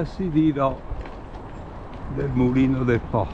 passi di Rho del Mulino del Po.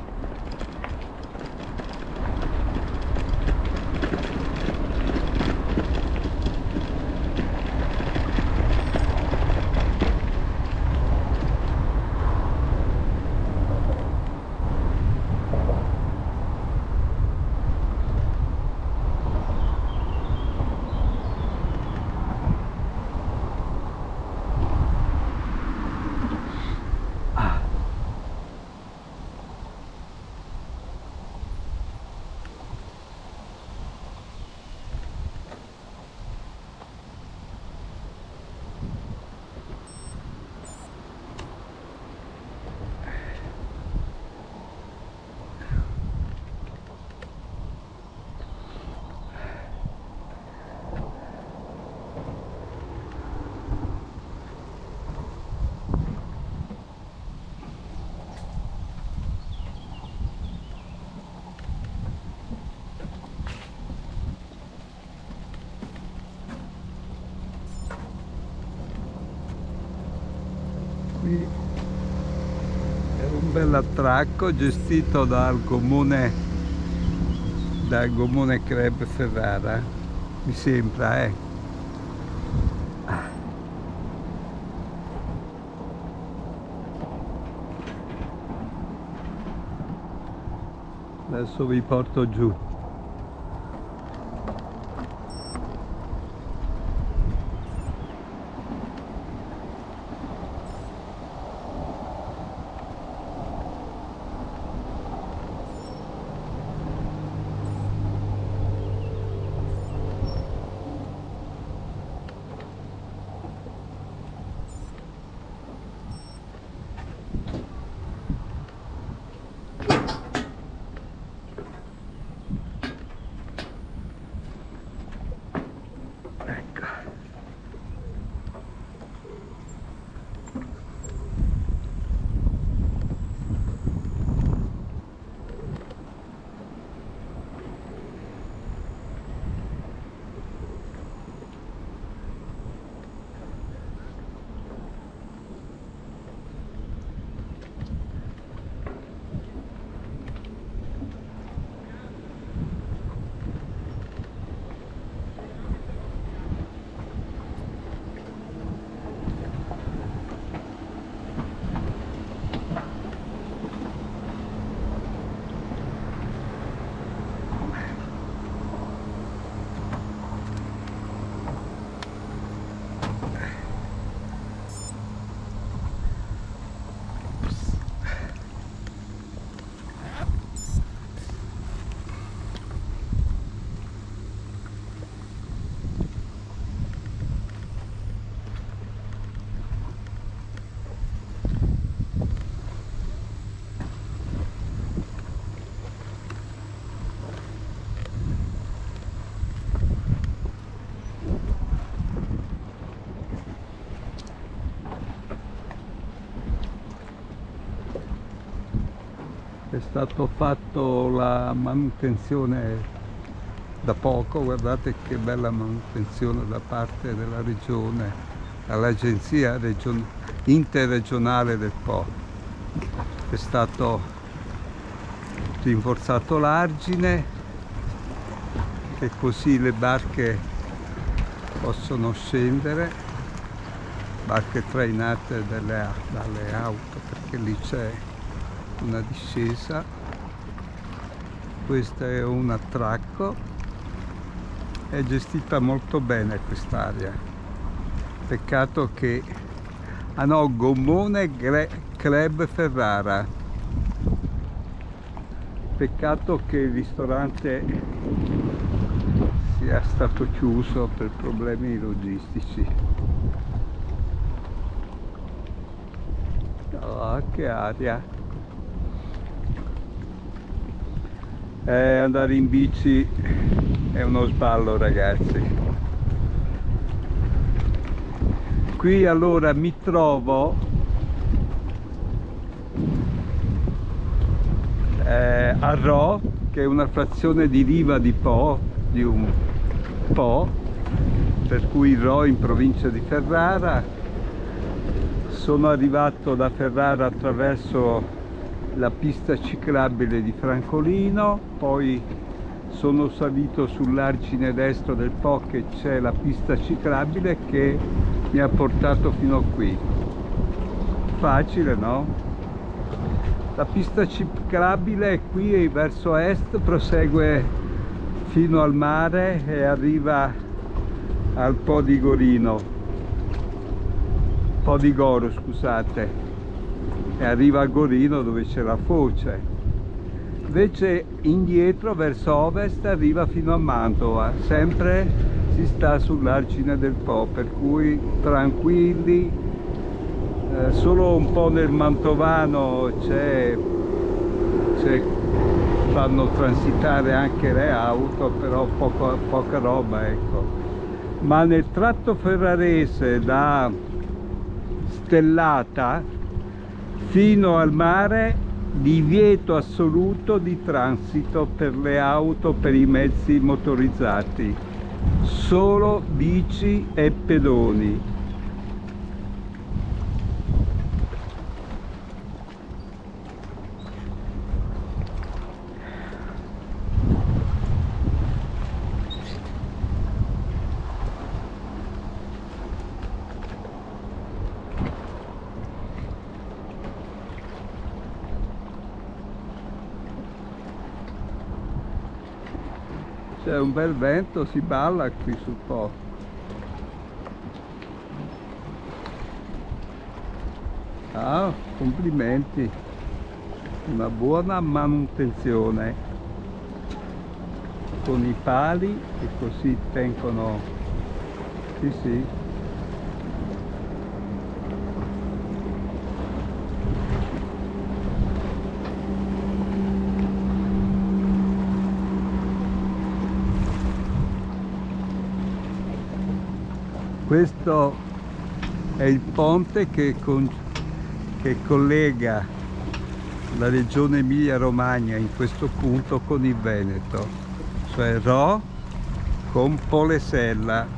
Qui è un bel attracco gestito dal comune Club Ferrara, mi sembra, Adesso vi porto giù. È stato fatto la manutenzione da poco, guardate che bella manutenzione da parte della regione, dall'agenzia interregionale del Po. È stato rinforzato l'argine, che così le barche possono scendere, barche trainate dalle auto, perché lì c'è una discesa. Questo è un attracco, è gestita molto bene quest'area. Peccato che Gommone Club Ferrara, peccato che il ristorante sia stato chiuso per problemi logistici. Oh, che aria! Andare in bici è uno sballo, ragazzi. Qui allora mi trovo a Rho, che è una frazione di riva di Po, di un Po, per cui Rho in provincia di Ferrara. sono arrivato da Ferrara attraverso la pista ciclabile di Francolino, poi sono salito sull'argine destro del Po che c'è la pista ciclabile che mi ha portato fino a qui. Facile, no? La pista ciclabile è qui e verso est prosegue fino al mare e arriva al Po di Gorino. Po di Goro, scusate, e arriva a Gorino dove c'è la foce. Invece indietro verso ovest arriva fino a Mantova, sempre si sta sull'argine del Po, per cui tranquilli. Solo un po' nel mantovano fanno transitare anche le auto, però poca roba, ecco. Ma nel tratto ferrarese da Stellata fino al mare divieto assoluto di transito per le auto, per i mezzi motorizzati, solo bici e pedoni. C'è un bel vento, si balla qui sul Po. Ah, complimenti, una buona manutenzione con i pali che così tengono, sì sì. Questo è il ponte che collega la regione Emilia-Romagna in questo punto con il Veneto, cioè Ro con Polesella.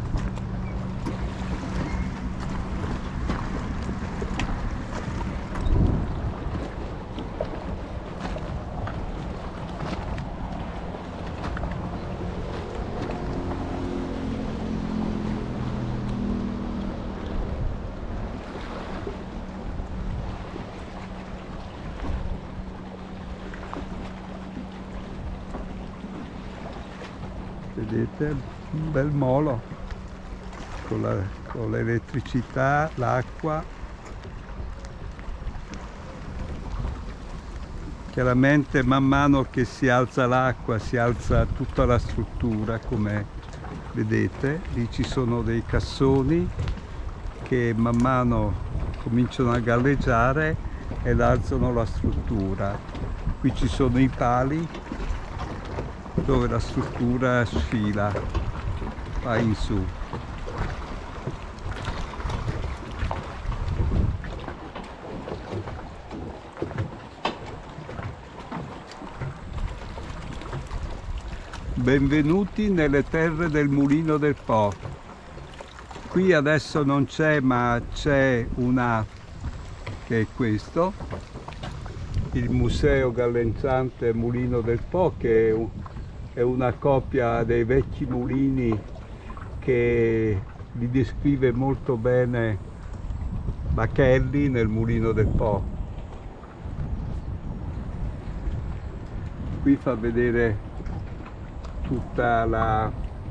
Vedete, un bel molo con l'elettricità, l'acqua. Chiaramente man mano che si alza l'acqua si alza tutta la struttura, come vedete. Lì ci sono dei cassoni che man mano cominciano a galleggiare ed alzano la struttura. Qui ci sono i pali dove la struttura sfila, va in su. Benvenuti nelle terre del Mulino del Po. Qui adesso non c'è, ma c'è una, che è questo, il Museo Galleggiante Mulino del Po, che è una copia dei vecchi mulini che li descrive molto bene Bachelli nel Mulino del Po. Qui fa vedere tutta la,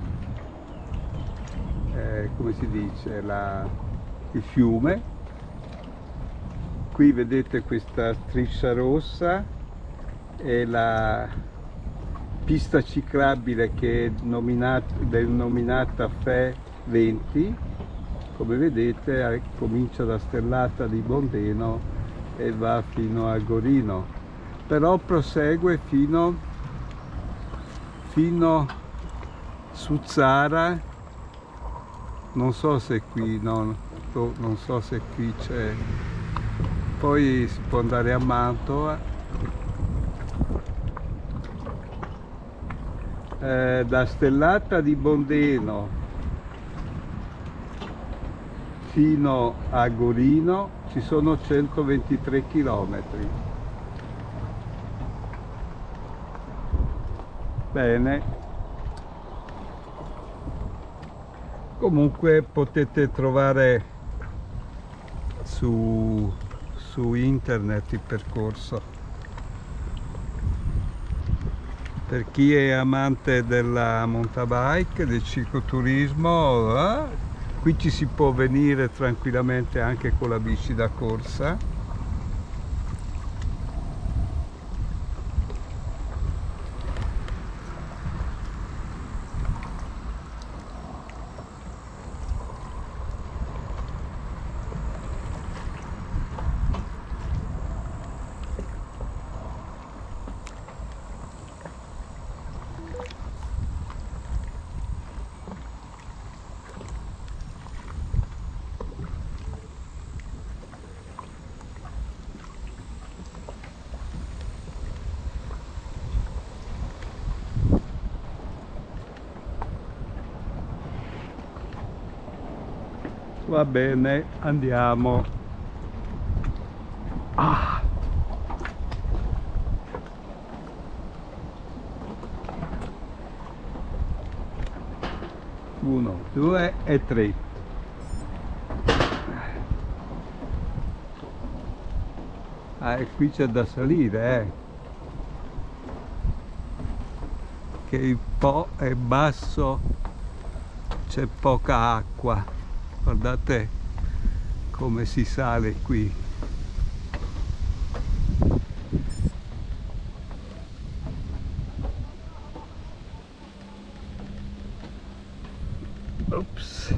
come si dice, il fiume. Qui vedete questa striscia rossa e la pista ciclabile che è denominata FE 20, come vedete comincia da Stellata di Bondeno e va fino a Gorino, però prosegue fino su Zara. Non so se qui, no, non so se qui c'è, poi si può andare a Mantova. Da Stellata di Bondeno fino a Golino ci sono 123 chilometri. Bene, comunque potete trovare su internet il percorso. Per chi è amante della mountain bike, del cicloturismo, qui ci si può venire tranquillamente anche con la bici da corsa. Va bene, andiamo. Ah. 1, 2 e 3. E qui c'è da salire, che il Po è basso, c'è poca acqua. Guardate come si sale qui. Ops.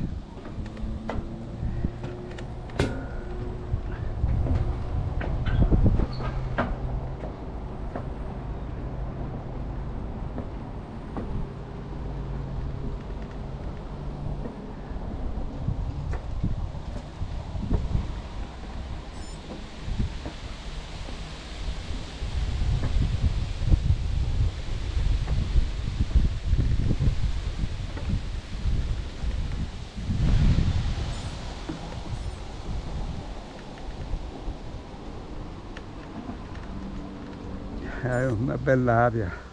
È una bella aria.